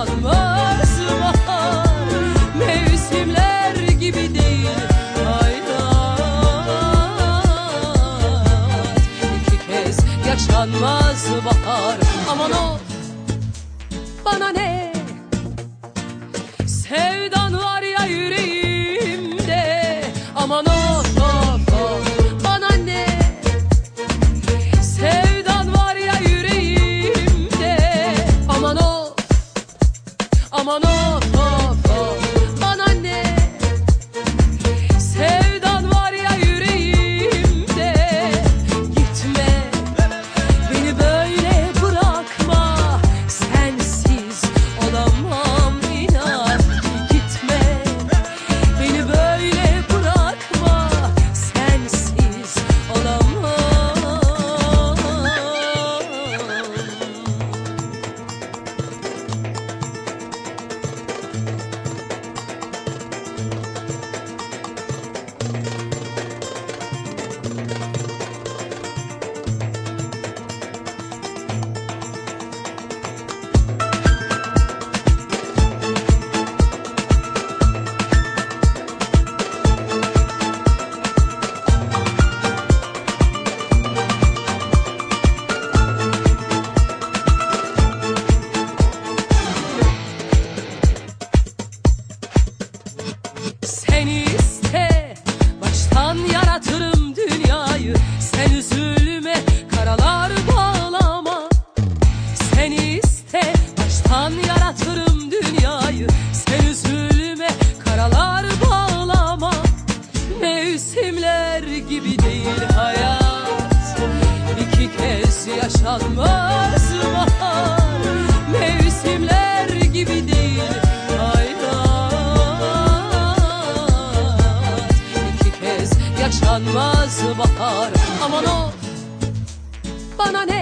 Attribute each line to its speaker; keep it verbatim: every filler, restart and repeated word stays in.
Speaker 1: yaşanmaz bahar. Mevsimler gibi değil hayat, iki kez yaşanmaz bahar. Aman o bana ne, sevdan var ya yüreğimde. Aman o, o, o bana ne, sevdan var ya yüreğimde. Aman o, aman o, o, o bana ne, sevdan var ya yüreğimde. Gitme, beni böyle bırakma, sensiz olamam inan. Gitme, beni böyle bırakma, sensiz olamam. Sen iste, baştan yaratırım dünyayı. Sen üzülme, karalar bağlama. Sen iste, baştan yaratırım dünyayı. Sen üzülme, karalar bağlama. Mevsimler gibi değil hayat, iki kez yaşanmaz bahar. Mevsimler gibi değil yaşanmaz bahar. Aman o bana ne,